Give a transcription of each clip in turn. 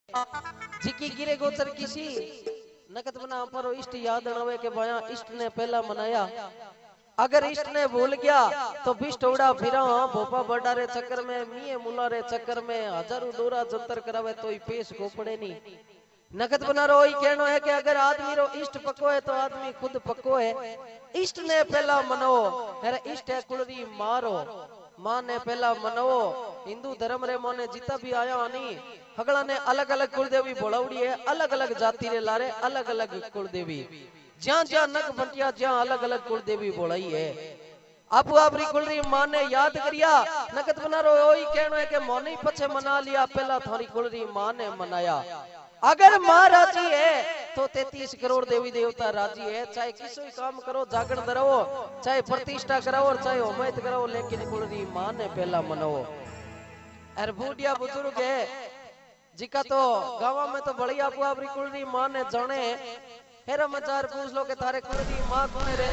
जिकी गिरे गोचर किसी नकद बना पर इष्ट याद नवे के बया इष्ट ने पहला मनाया। अगर इष्ट ने भूल गया तो बिष्ट उड़ा फिरा भोपा बड़ारे चक्कर में मिये मुलारे चक्कर में हजारों डोरा जंतर करावे तो पेश को पड़े नहीं। नकद बना रो ही कहना है कि अगर आदमी रो इष्ट पक्को है तो आदमी खुद पक्को है। इष्ट ने पहला मनो अरे इष्ट है कुलरी मारो मां ने पहला मनो। हिंदू धर्म रे मोने जिता भी आया नहीं हगला ने अलग अलग कुलदेवी बोलावड़ी है अलग अलग जाति रे लारे अलग अलग कुलदेवी ज्यां ज्यां नग बंटिया ज्यां अलग अलग कुलदेवी बोलाई है। आपू आपरी कुलरी मां ने याद करिया नकद बना रो ही कहना है कि मोने पछे मना लिया पहला थारी कुलरी मां ने मनाया। अगर मां राजी है तो 33 करोड़ देवी देवता राजी है। चाहे किसी भी काम करो जागरण धरो चाहे प्रतिष्ठा कराओ और चाहे होमयत कराओ लेकिन कुलरी मां ने पहला मनाओ। अरे बूढ़िया बुजुर्ग है जिका तो गाँव में तो बड़ी आपू आपरी कुलरी मां ने जाने हेरा मचार पूछ लो कि थारे कुलरी मां कौन रे।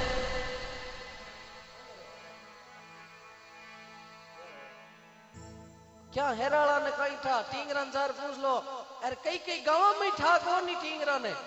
क्या हेराला ने कहीं था टींगरन जार पूछ लो अरे कई कई गांव में ठा कौन नहीं टींगरा ने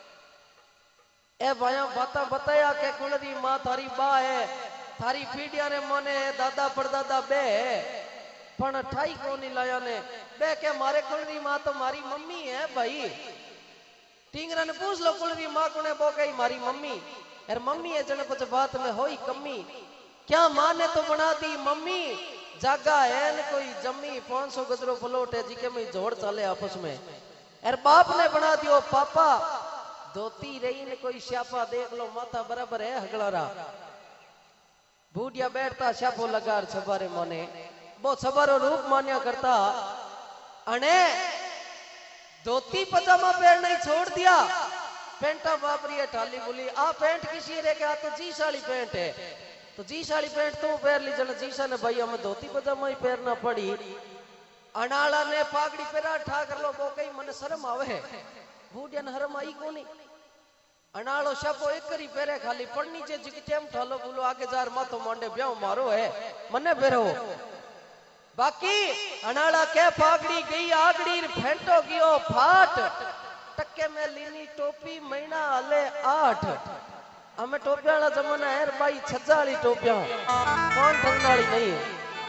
ए भाया बाता बताया के कुलरी मां थारी बा है थारी पीढ़िया ने मोने दादा परदादा बे पण ठाई को नहीं लाया ने बे के मारे कुलरी मां तो मारी मम्मी है भाई। टींगरा ने पूछ लो कुलरी मां कोने बो गई मारी मम्मी अरे मम्मी है जने कुछ बात में होई कमी क्या मां ने तो बना दी मम्मी जागा है न कोई जमी 500 गजरो प्लॉट है जिके में जोड़ चले आपस में अरे बाप ने बना दियो पापा धोती रही ने कोई श्यापा देख लो माथा बराबर है हगलारा। बूढ़िया बैठता श्यापो लगा छबारे मोने वो छबारो रूप मान्या करता अने धोती पजामा पहनना ही छोड़ दिया पेंटा बापरी है ठाली बुली आ पेंट किसी रे के तो जी साड़ी पेंट है तो जी साड़ी पेंट तू पहन ली जन जीसा ने भाई हमें धोती पजामा ही पहनना पड़ी। अनाला ने पागड़ी पेरा ठा कर लो वो कई मन शर्म आवे है बूढ़िया ने हरम आई कोनी अनालो शापो एक करी पेरे खाली पड़नी चे जिक टेम ठालो बोलो आगे जार मातो मांडे ब्याह मारो है मने पेरो बाकी अनाला के पागड़ी गई आगड़ी फेंटो गियो फाट टक्के में लीनी टोपी महीना आले 8 हमें टोपिया वाला जमाना है भाई छज्जा वाली टोपिया कौन ठरने वाली नहीं है।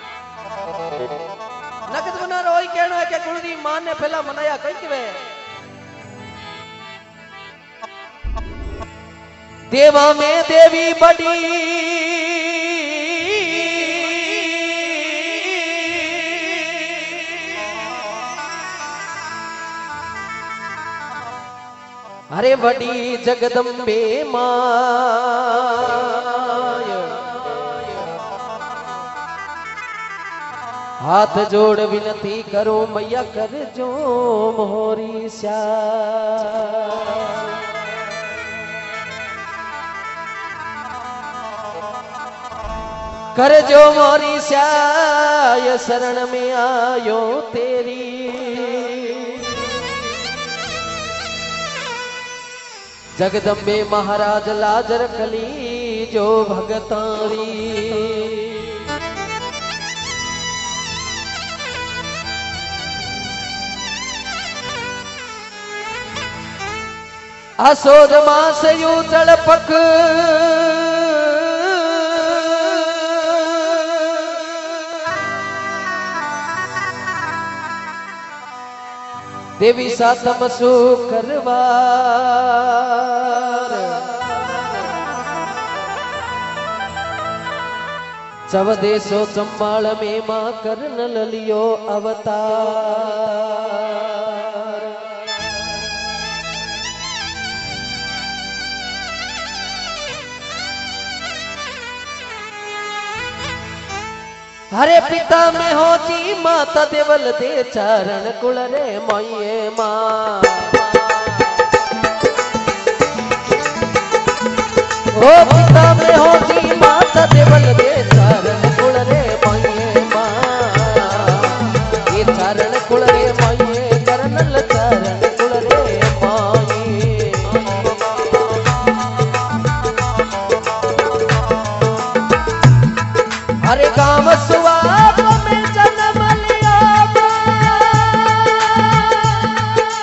नकद बना रो ही कहना है कि कुलरी मां ने पहला मनाया कहीं कि वे देवा में देवी बड़ी अरे बड़ी जगदम्बे मां हाथ जोड़ विनती करो मैया कर जो मोरी श्या कर जो मोरी श्या शरण में आयो तेरी जगदम्बे महाराज लाजर कली जो भगतारी असोद मास यू तड़पक देवी सातम सु करवार चवदेशो चंबाल में मां करन ललियो अवतार हरे पिता में हो जी माता देवल दे चरण कुल रे माये मां ओ पिता में हो जी माता देवल दे चरण कुल रे माये मां ये चरण कुल रे माये करनल चरण कुल रे माये हरे काम सुवाप में जन्म लिया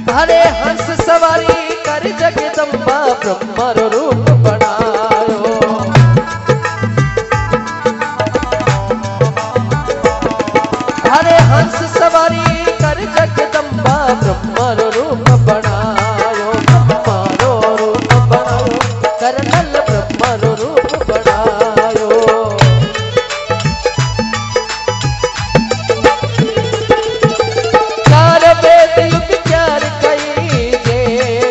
हरे हंस सवारी कर जगदम्बा ब्रह्म रो रूप बनायो। हरे हंस सवारी कर जगदम्बा ब्रह्म रो रूप बनायो। ब्रह्म रो रूप बनायो करनल ब्रह्म रो रूप बनायो। चार वेद युग चार कई जे,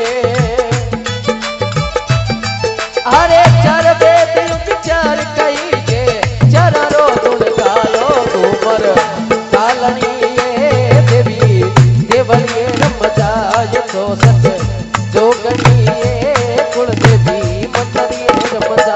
हरे चार वेद युग चार कई जे, चारो गुण गायो घूमर कालनी देवी देवलिए रमजाय तो सत जोगनी कुल देवी मंदरिए रमजा।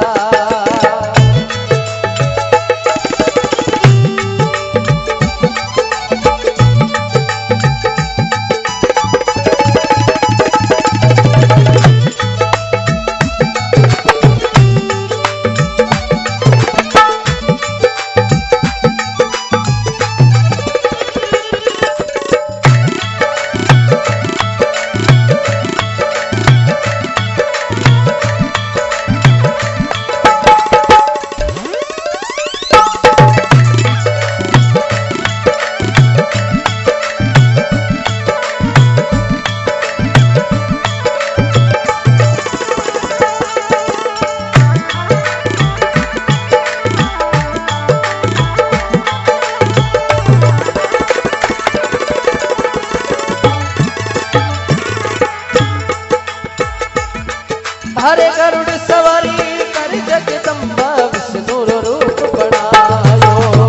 हरे गरुड़ सवारी कर जगदम्बा विष्णु रो रूप बनायो।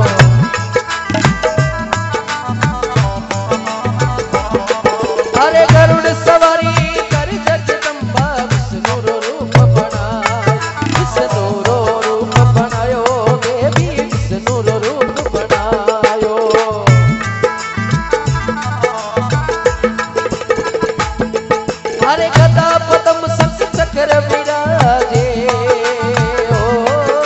हरे गरुड़ सवारी कर जगदम्बा विष्णु रो रूप बनायो। विष्णु रो रूप बनायो देवी विष्णु रो रूप बनायो। हरे गदा पद्म शंख चक्र विराजे ओ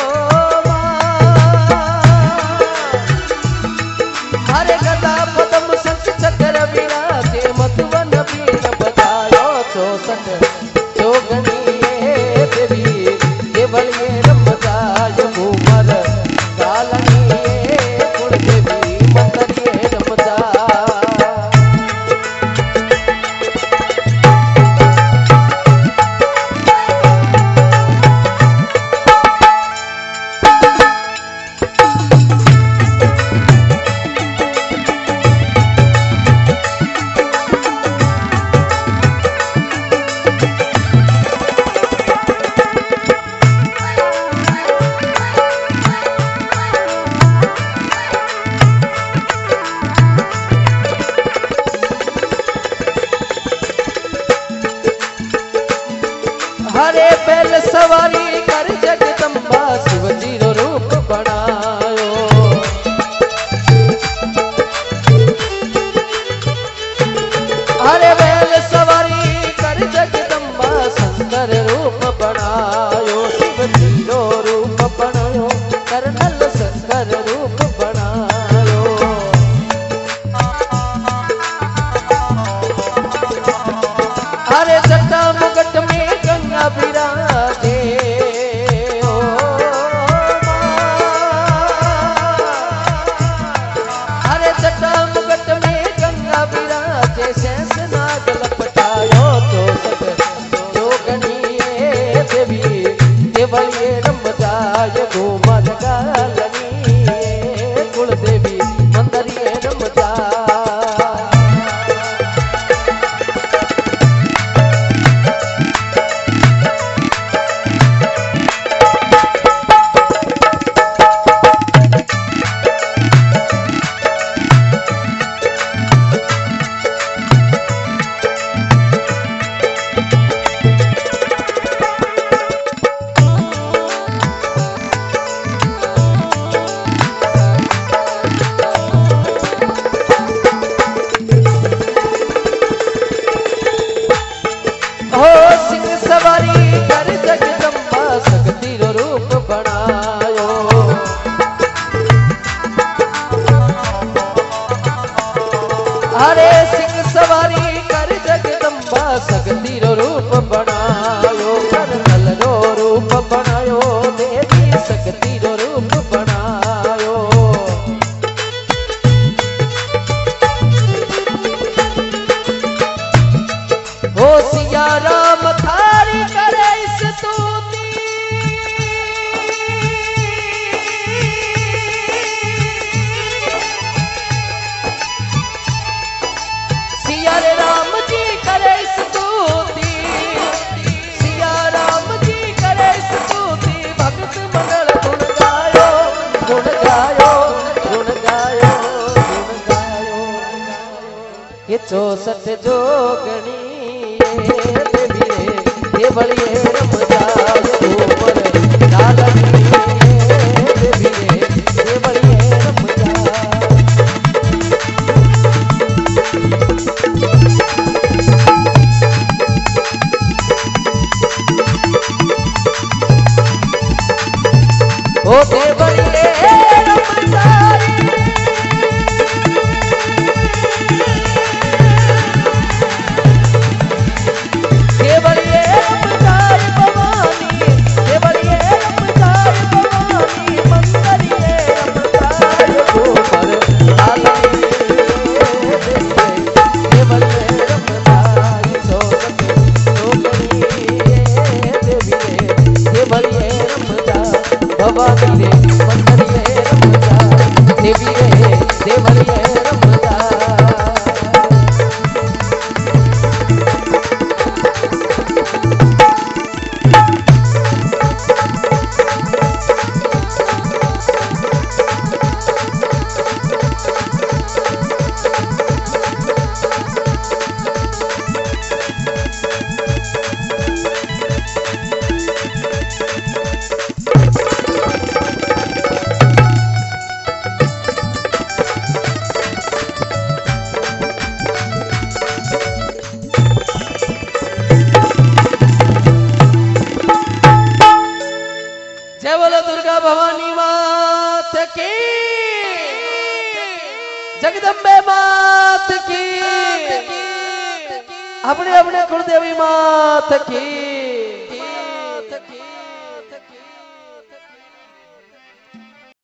हरे गदा पद्म शंख चक्र विराजे मधुवन वीण बजायो। चौसठ जोगनी देवी देवलिए रमजाय घूमर कालनी कुल देवी मंदरिए रमजा। हरे बैल सवारी कर जगदम्बा शिवजी रो रूप बनायो। हरे बैल सवारी कर जगदम्बा सुंदर रूप बनायो। शिवजी रो रूप बनायो करनल सुंदर रूप बनायो। हरे जटा मुगट में गंगा विराजे ओ हरे जटा मुगट में गंगा विराजे शेष नाग लपटायो। तो सत जोगनी देवी देवलिए रमजाय घूमर कालनी कुल देवी मंदरिए रमजा। हरे सिंह सवारी कर जगदम्बा सिया राम थारी करे स्तुति सिया राम जी करे स्तुति सिया राम जी करे स्तुति भक्त मंगल गुण गायो गुण गायो गुण गायो गुण गायो ये 64 जोगणी ये बड़िए रम जाए ऊपर डालनी ये बड़िए रम जाए ओ दे बड़िए रम जाए जगदम्बे मात की अपने अपने कुलदेवी मात की।